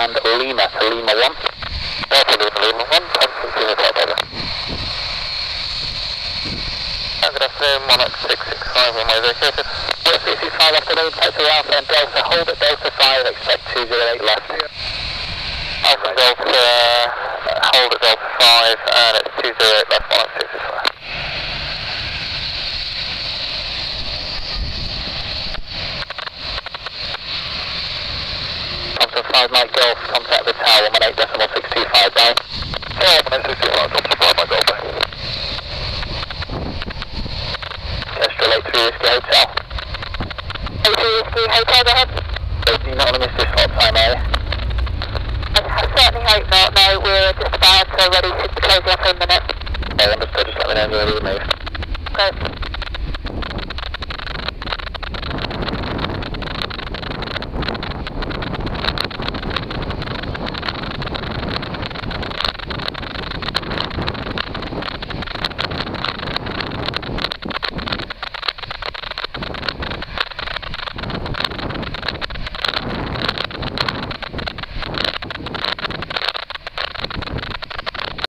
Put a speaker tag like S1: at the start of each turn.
S1: and Lima to Lima 1. Delta Lima 1, 1060 over. Good afternoon, Monarch 665, one way vacated. 665 afternoon, taxi Alpha and Delta, hold at Delta 5, expect 208 left. Alpha and Delta, hold at Delta 5, and it's 208 left, Monarch 665. Thompson 5 Mike Golf, contact the tower, 18.625 down. Tower 18.625, Thompson 5 Mike Golf. Kestrel 83 Whiskey Hotel. 83 Whiskey Hotel, go ahead. Do you not want to miss this slot time, are you? I certainly hope not, no, we're just about ready to close up in a minute. Yeah, understood, just let me know when you're ready to move. Great.